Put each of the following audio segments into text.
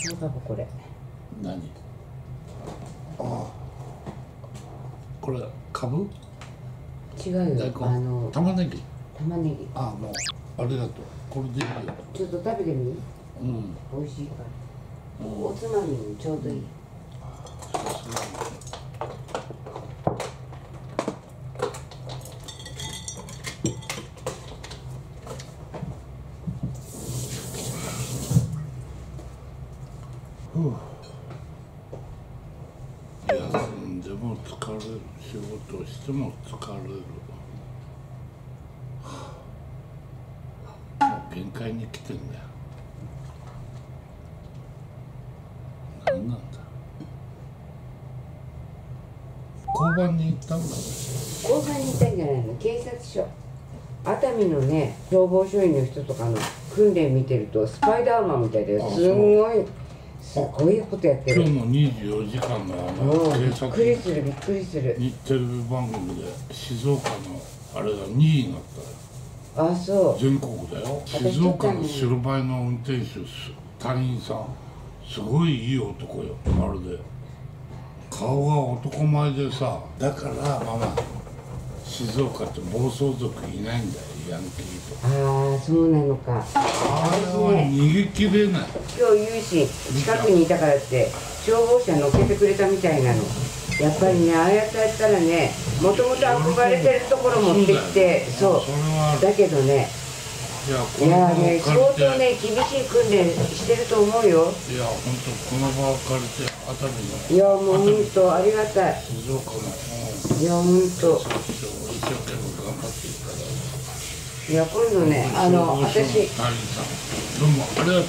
パパこれ何？ああ、これカブ？ 違うよ。 玉ねぎ。 玉ねぎ。 ああ、もうありがとう。これでいいよ。 ちょっと食べてみ。 うん。 美味しいから。おつまみにちょうどいい。 休んでも疲れる、仕事しても疲れる。もう限界に来てんだよ。何なんだ。交番に行ったんだね。 交番に行ったんじゃないの、警察署。熱海のね、消防署員の人とかの訓練見てるとスパイダーマンみたいで、すごいことやってる。 今日も24時間の警察、 びっくりするびっくりする。 日テレビ番組で静岡のあれが2位になったよ。 あ、そう。 全国だよ。静岡の白バイの運転手、隊員さん、すごいいい男よ。まるで顔が男前でさ。だからママ、静岡って暴走族いないんだよ、ヤンキーとか。 ああ、そうなのか。 あれは逃げきれない。 今日有志近くにいたからって消防車乗っけてくれたみたいなの。やっぱりね、ああやってやったらね、もともと憧れてるところ持ってきて、そうだけどね、いやね、相当ね、厳しい訓練してると思うよ。 いや、本当この場を借りて熱海の、 いや、もう本当ありがたい。 静岡の、 いや、本当一生懸命頑張っていただいて。 いや、今度ね、私隊員さん、どうもありがとうございます。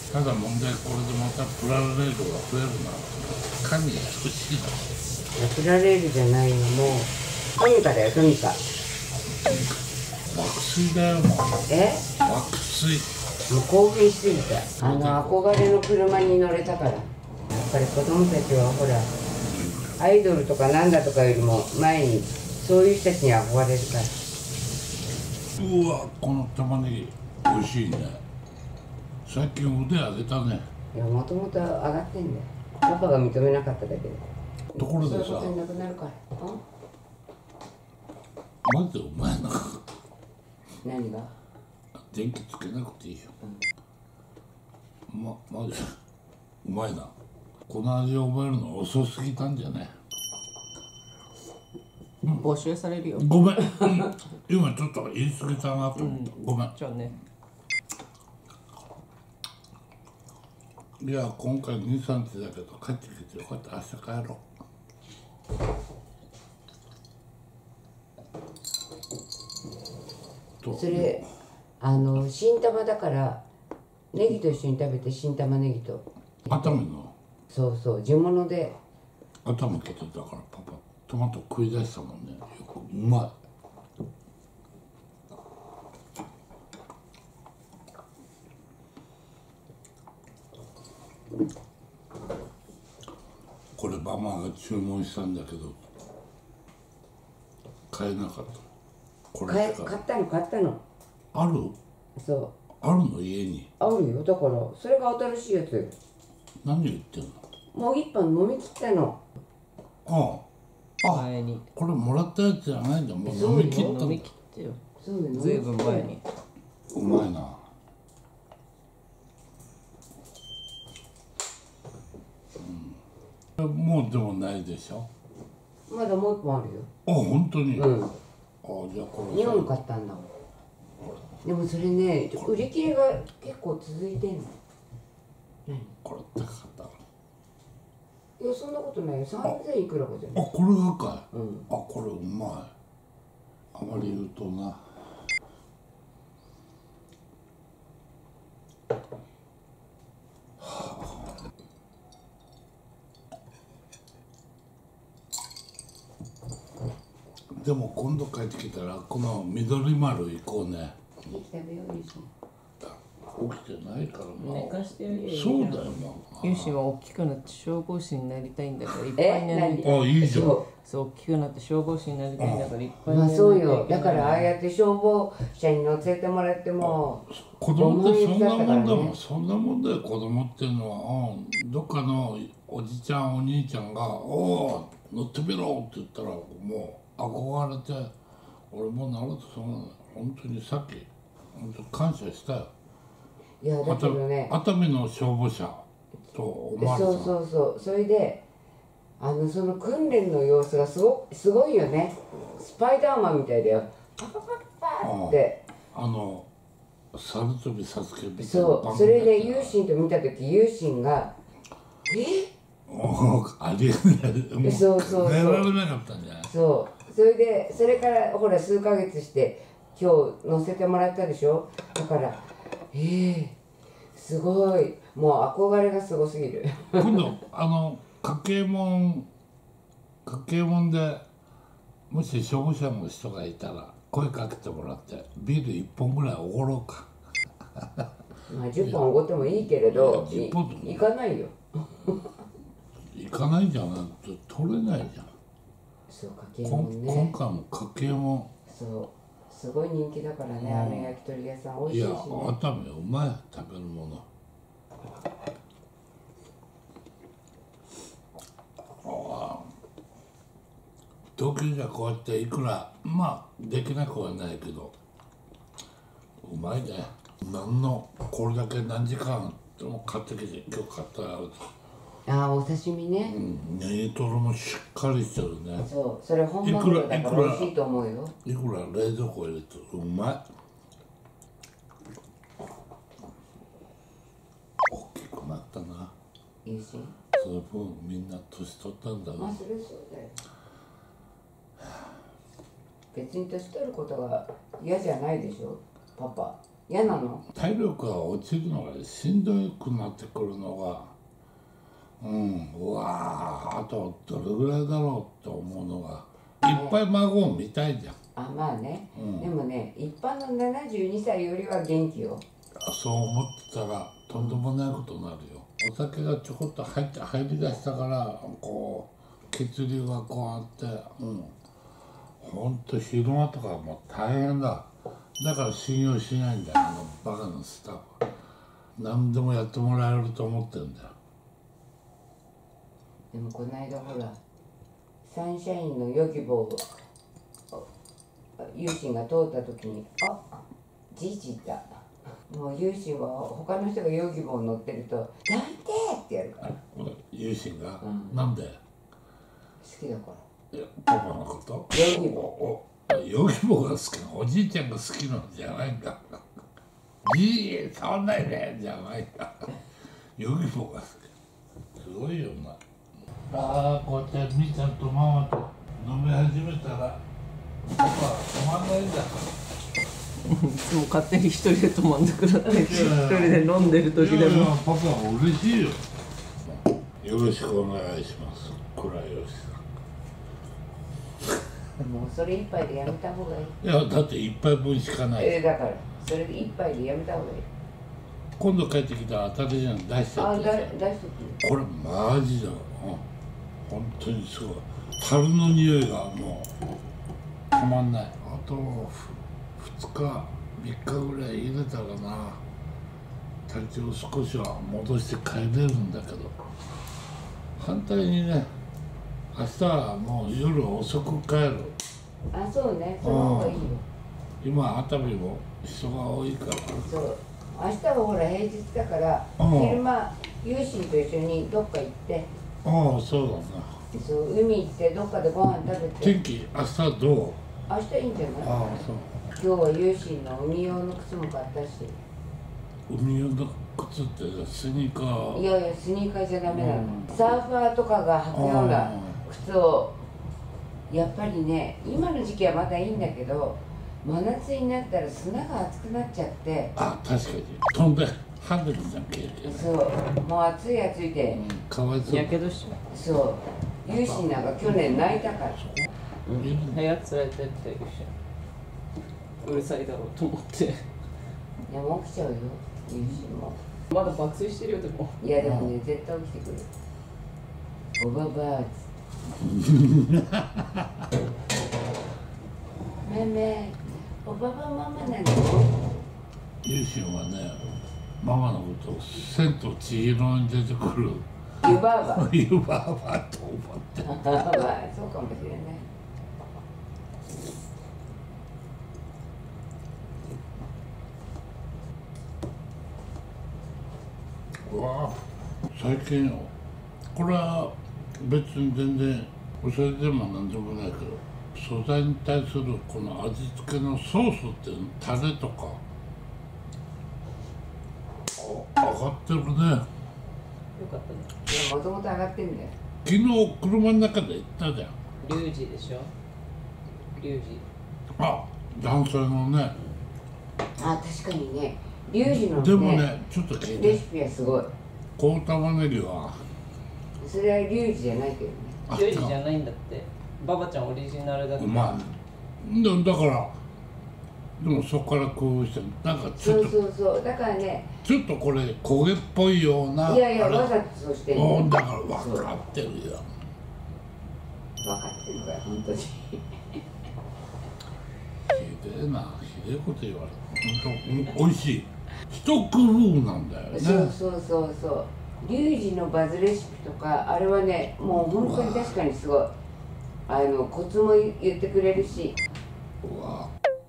本当に。ただ問題、これでまたプラレールが増えるな。管理が欲しいな。 プラレールじゃないの、もうトミカだよ、トミカ。 爆睡だよ、もう。爆睡。 もう興奮しすぎた。憧れの車に乗れたから。やっぱり子供たちはほら、アイドルとかなんだとかよりも前にそういう人たちに憧れるから。 うわ、この玉ねぎ美味しいね。最近腕上げたね。 いや、もともと上がってんだよ。パパが認めなかっただけで。 ところでさ、 そういうことになくなるから。 マジでうまいな。 何が？ 電気つけなくていいよ。マジうまいな。この味を覚えるの遅すぎたんじゃね。 募集されるよ。 ごめん、今ちょっと言い過ぎたなと思った。ごめん。 じゃあね。 いや、今回2、3日だけど帰ってきてよかった。明日帰ろう。 それ新玉だからネギと一緒に食べて、新玉ねぎと。 熱海の。 そうそう、地物で。 熱海来てたからパパトマト食い出したもんね。よくうまい。これママが注文したんだけど買えなかった。これしか買ったの。 ある？ そうあるの家に。 あるよ。だからそれが新しいやつ。 何言ってんの？ もう一本飲み切ったの。 ああ、 前に。 これもらったやつじゃないんだ。もう飲み切ったんだ。 飲み切ってよ。 そうよ、 ずいぶん前に。 うまいな。もうでもないでしょ。 まだもう一本あるよ。 あ、本当に。 うん。 あ、じゃあこれ 2本買ったんだもん。でもそれね、売り切れが結構続いてんの。何？ これ高かった。 いや、そんなことないよ。3000いくらかじゃあ、 ない。 これがかい。 うん。 あ、これうまい。あまり言うとな。でも今度帰ってきたらこの緑丸行こうね。 ケーキ食べようよ。 起きてないから寝かしてやりゃいいじゃん。 そうだよユーシンは大きくなって消防士になりたいんだからいっぱいになりたい。 あいいじゃんそう大きくなって消防士になりたいんだからいっぱいにまあなりたい。 そうよ。だからああやって消防車に乗せてもらっても子供ってそんなもんだもん、 5万円だったからねそんなもんだよ子供っていうのは、どっかのおじちゃんお兄ちゃんが「おお乗ってみろ」って言ったらもう憧れて俺もなるとそうなの。本当にさっき本当感謝したよ。 いやだけどね、 熱海の消防車とおまわりさん、 そうそれでその訓練の様子がすごいよね。スパイダーマンみたいだよ。パパパパパって猿跳びサスケみたいなそうそれでユーシンと見た時ユーシンがありえないもうそう考えられなかったんじゃない。 それでそれからほら数ヶ月して今日乗せてもらったでしょ。だからすごいもう憧れがすごすぎる今度家計門でもし消防車の人がいたら声かけてもらってビール1本ぐらいおごろうか。 まあ10本おごってもいいけれどいや10本でも行かないよ行かないんじゃないと取れないじゃん。 そう家計門今ね回も家計門そうすごい人気だからね、あの焼き鳥屋さん美味いやしいしね。 熱海うまい食べるもの。東京じゃこうやっていくらまあできなくはないけどうまいね。何のこれだけ何時間でも買ってきて今日買ったらああお刺身ね、 ネギトロもしっかりしてるね。 そうそれ本マグロだから美味しいと思うよ。 いくら冷蔵庫入れてうまい。大きくなったな。 ユーシンその分みんな年取ったんだな。 まあそれそうだよ。別に年取ることが嫌じゃないでしょパパ。嫌なの？ 体力が落ちるのがしんどくなってくるのがうわーあとどれぐらいだろうって思うのがいっぱい孫を見たいじゃん。 あまあね、でもね一般の72歳よりは元気よ。 そう思ってたらとんでもないことになるよ。お酒がちょこっと入りだしたからこう血流がこうあってほんと昼間とかもう大変だ。だから信用しないんだよバカなスタッフ。何でもやってもらえると思ってるんだよ。 でもこの間ほらサンシャインのヨギボーユーシンが通った時にじいじだ。もうユーシンは他の人がヨギボー乗ってると「やめて!」ってやるから。 ユーシンが、なんで好きだから。 パパのことヨギボヨギボーが好きなおじいちゃんが好きなんじゃないんだ。じい触んないでじゃないんだ。ヨギボーが好き。すごいよな。こうやってみーちゃんとママと飲み始めたらパパ止まんないんだ。 いつも勝手に一人で泊まんなくなって一人で飲んでる時でもパパは嬉しいよ。よろしくお願いします。倉吉さん。 もうそれ一杯でやめた方がいい。 いやだって一杯分しかない。 だからそれで一杯でやめた方がいい。 今度帰ってきたら当たりじゃん出しちゃってさ。 出しとく。 これマジだ。本当にすごい。樽の匂いがもうたまんない。あと2日3日ぐらい入れたらな体調少しは戻して帰れるんだけど、反対にね明日はもう夜遅く帰る。 そうね、その方がいいよ。 今熱海も人が多いから。 そう明日はほら平日だから昼間ユーシンと一緒にどっか行って、 そうだな。 そう海行ってどっかでご飯食べて。 天気明日どう？ 明日いいんじゃない？ そう。 今日はユーシンの海用の靴も買ったし。 海用の靴ってスニーカー？ いやスニーカーじゃダメなの。サーファーとかが履くような靴をやっぱりね、今の時期はまだいいんだけど真夏になったら砂が熱くなっちゃって。 確かに飛んで跳ねるじゃん経験。 そうもう暑い暑いで、 かわいそう。 やけどしちゃそうユーシンなんか去年泣いたから。 う、部屋連れてってうるさいだろうと思って。 でも起きちゃうよ。 融資もまだ爆睡してるよでも。 いやでもね絶対起きてくるおばばーっつめめおばばママなのゆうしんはねママのことを千と千尋に出てくる湯婆婆湯婆婆と思ってまあそうかもしれないうわ最近よこれは別に全然おしゃれでもなんでもないけど素材に対するこの味付けのソースっていうのタレとか上がってるね。 よかったね。 いやもともと上がってんだよ昨日車の中で行ったじゃん。 リュウジでしょ。リュウジ。 あ、男性のね。 あ確かにねリュウジのねでもねちょっと聞いてレシピはすごい高玉ねぎはそれはリュウジじゃないけどねあリュウジじゃないんだって。ババちゃんオリジナルだって。 うまいだからでもそこから工夫してなんかちょっとそうだからねちょっとこれ焦げっぽいようないやいやあれわざとそうしてんのだから分かってるよ。 分かってるのかよ本当にひでえなひでえこと言われる。本当美味しい一工夫なんだよね。 そうリュウジのバズレシピとかあれはねもう本当に確かにすごいコツも言ってくれるしうわ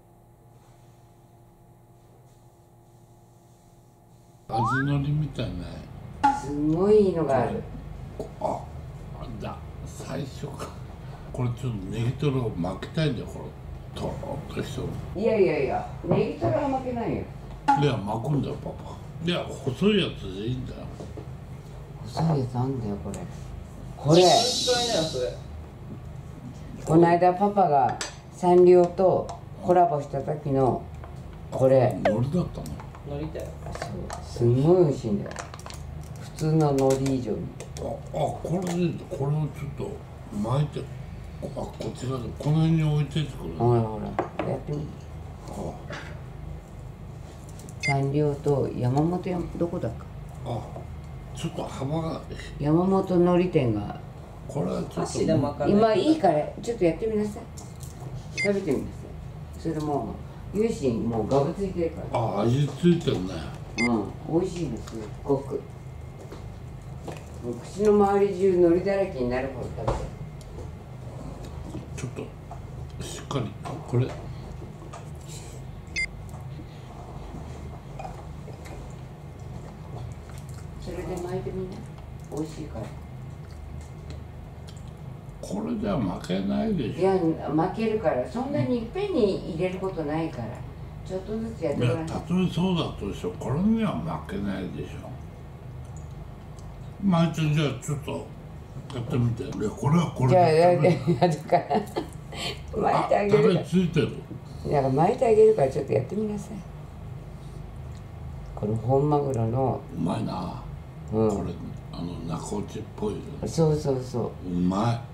味のりみたいなすごいいいのがあるあだ最初かこれちょっとネギトロを巻きたいんだよこれとろっとしてる。 いやネギトロは負けないよいや巻くんだよパパ。いや細いやつでいいんだよ。 細いやつあんだよこれ絶対ねそれ。 この間パパがサンリオとコラボした時のこれ海苔だったの。 海苔だよ。 すんごい美味しいんだよ普通の海苔以上にこれでいいんだ。これをちょっと巻いてこちらでこの辺に置いてってくれる。 ほらやってみてサンリオと山本屋どこだかちょっと幅が山本海苔店がこれはちょっと箸で巻かない。 今いいからちょっとやってみなさい食べてみなさいそれもうユーシンもうガブついてるから味ついてるね。 美味しいですすっごくもう口の周り中海苔だらけになるほど食べてちょっとしっかりこれそれで巻いてみな美味しいからこれじゃ負けないでしょ。 いや負けるからそんなにいっぺんに入れることないからちょっとずつやっていやごらんたとえそうだとしてもこれには負けないでしょ。まあ一応じゃあちょっとやってみて。いやこれはこれじゃあやでるから巻いてあげタレるかついてる。 らだから巻いてあげるからちょっとやってみなさいこの本マグロのうまいな、 うんこれ中落ちっぽいそううまい。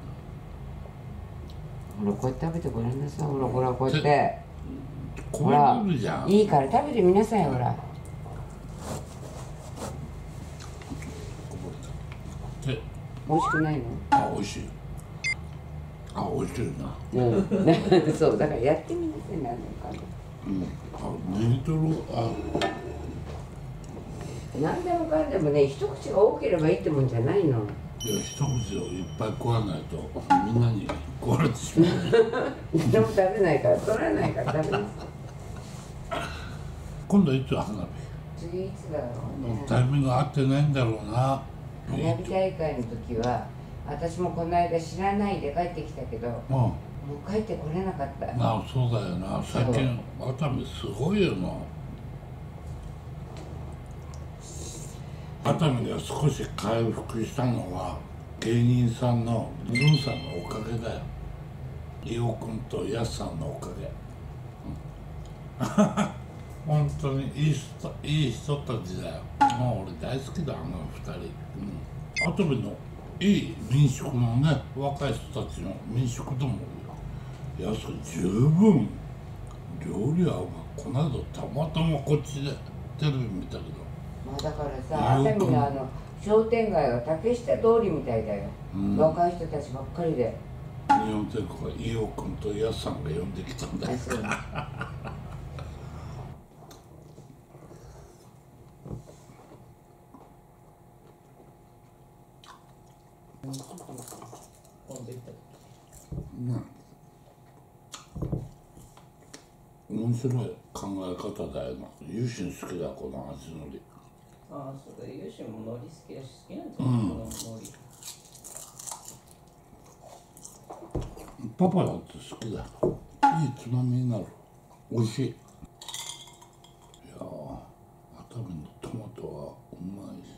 ほらこうやって食べてごらんなさいほらこうやってこれなるじゃん。 いいから食べてみなさいほらで美味しくないの美味しい。美味しいな。 うんそうだからやってみなさい何年かネギトロ何でもかんでもね一口が多ければいいってもんじゃないのいや一口をいっぱい食わないとみんなに食われてしまう。 でも食べないから取らないから食べなさい今度いつ花火次いつだろうねタイミング合ってないんだろうな。 花火大会の時は私もこの間知らないで帰ってきたけどもう帰ってこれなかったそうだよな。最近熱海すごいよな。熱海が少し回復したのは芸人さんのズンさんのおかげだよ。伊尾君とヤスさんのおかげ。本当にいい人たちだよ。もう俺大好きだ2人。熱海のいい民宿のね若い人たちの民宿とも安く十分料理はこの間たまたまこっちでテレビ見たけど。 まあだからさ、熱海の商店街は竹下通りみたいだよ、若い人たちばっかりで。 日本帝国は飯尾君とやすさんが呼んできたんだよ。面白い考え方だよな。ユーシン好きだ、この味のり。 ああ、そうだ、ユーシンも海苔好きだし、好きなんじゃない、この海苔。 パパだって好きだ。いいつまみになる。美味しい。いやー、熱海のトマトはうまいし。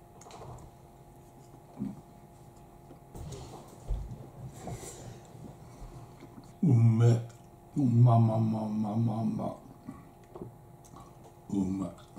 うめえ。うま。うまい。